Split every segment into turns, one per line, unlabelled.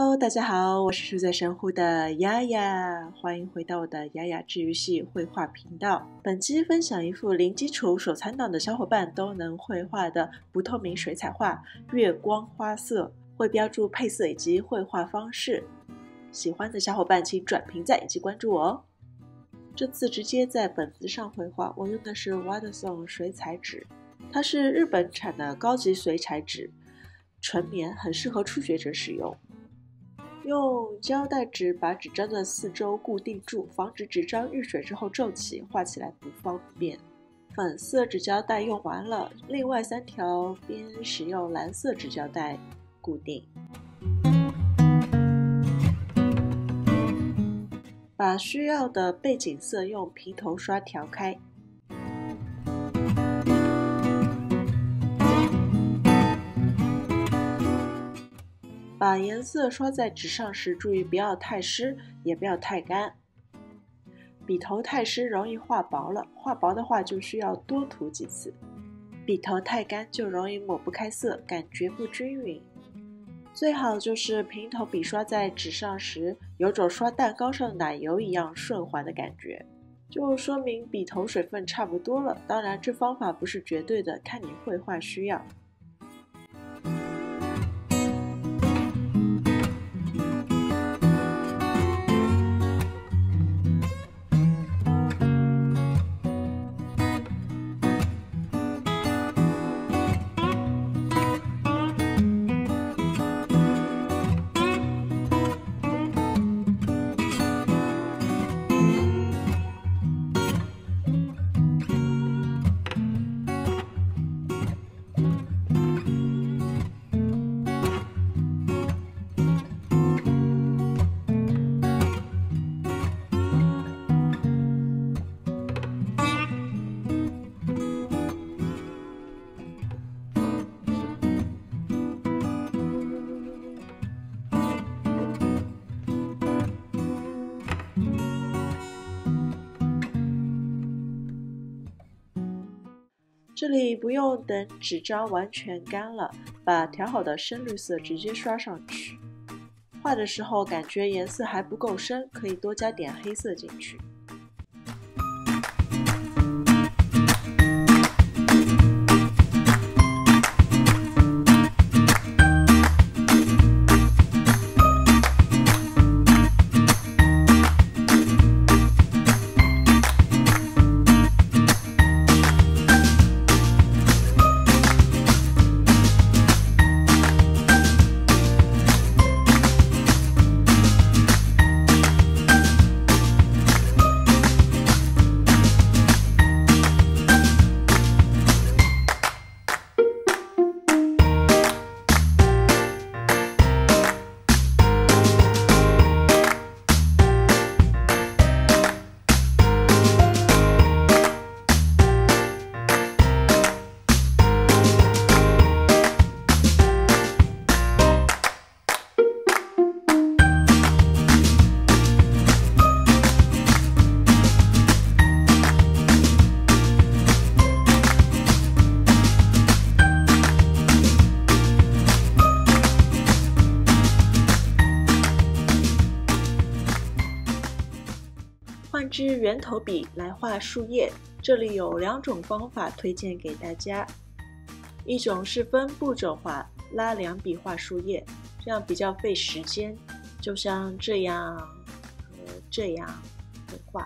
Hello， 大家好，我是住在神户的雅雅，欢迎回到我的雅雅治愈系绘画频道。本期分享一幅零基础手残党的小伙伴都能绘画的不透明水彩画《月光花色》，会标注配色以及绘画方式。喜欢的小伙伴请转评赞以及关注我哦。这次直接在本子上绘画，我用的是 Waterstone 水彩纸，它是日本产的高级水彩纸，纯棉，很适合初学者使用。用胶带纸把纸张的四周固定住，防止纸张遇水之后皱起，画起来不方便。粉色纸胶带用完了，另外3条边使用蓝色纸胶带固定。把需要的背景色用平头刷调开。把颜色刷在纸上时，注意不要太湿，也不要太干。笔头太湿容易画薄了，画薄的话就需要多涂几次。笔头太干就容易抹不开色，感觉不均匀。最好就是平头笔刷在纸上时，有种刷蛋糕上的奶油一样顺滑的感觉，就说明笔头水分差不多了。当然，这方法不是绝对的，看你绘画需要。这里不用等纸张完全干了，把调好的深绿色直接刷上去。画的时候感觉颜色还不够深，可以多加点黑色进去。换支圆头笔来画树叶，这里有2种方法推荐给大家。一种是分步骤画，拉2笔画树叶，这样比较费时间，就像这样和这样的画。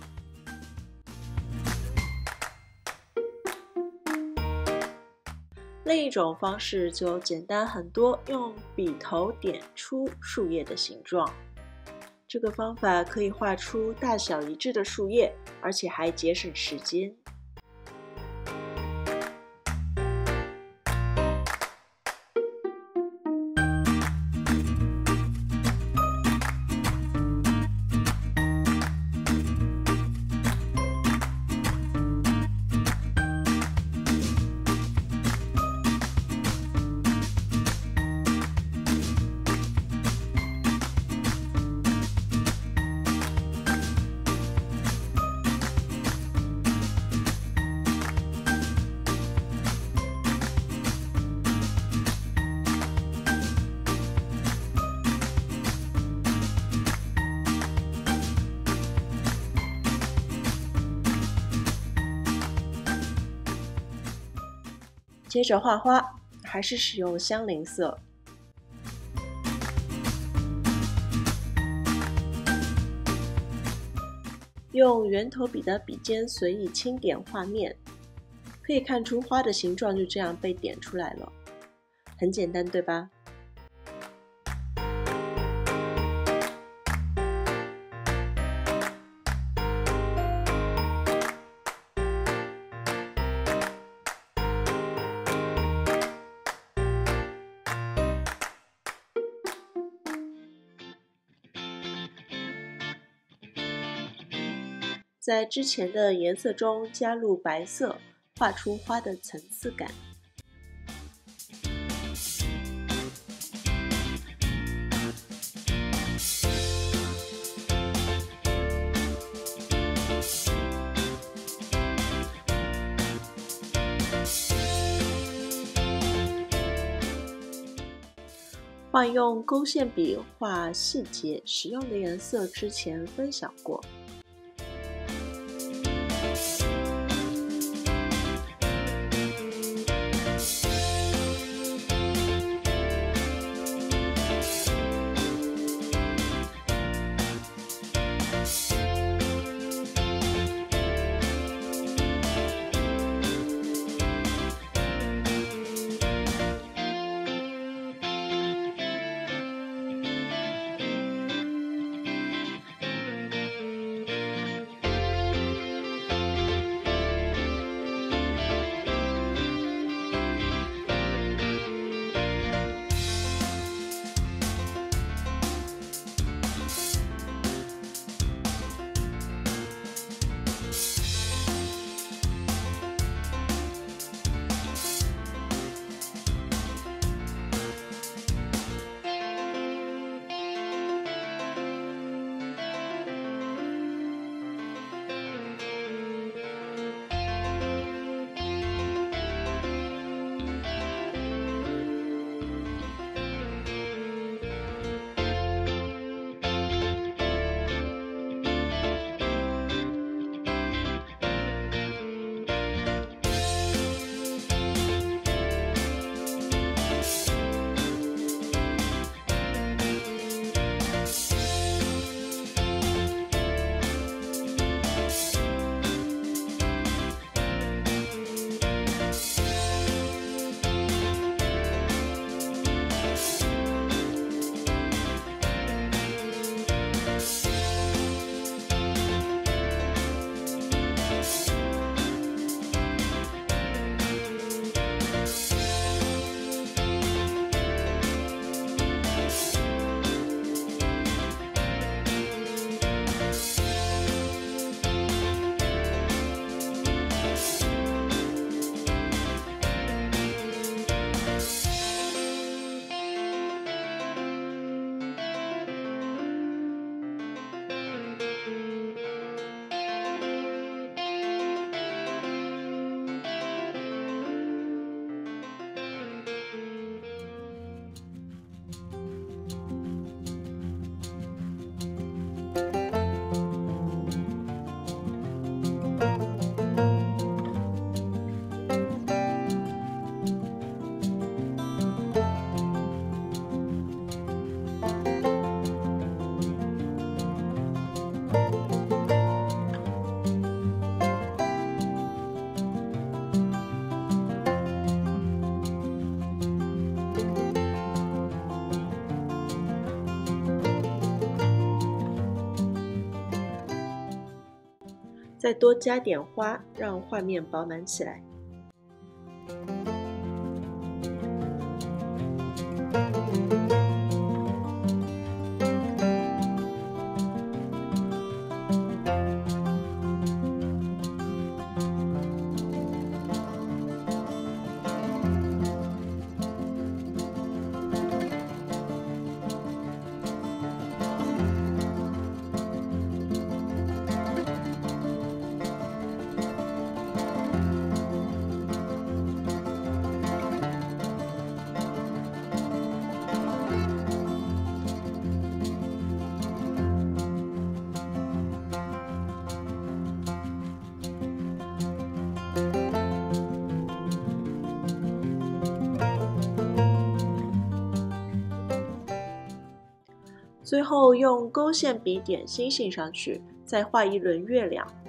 另一种方式就简单很多，用笔头点出树叶的形状。这个方法可以画出大小一致的树叶，而且还节省时间。 接着画花，还是使用香菱色。用圆头笔的笔尖随意轻点画面，可以看出花的形状就这样被点出来了，很简单，对吧？在之前的颜色中加入白色，画出花的层次感。换用勾线笔画细节，使用的颜色之前分享过。再多加点花，让画面饱满起来。 最后用勾线笔点星星上去，再画一轮月亮。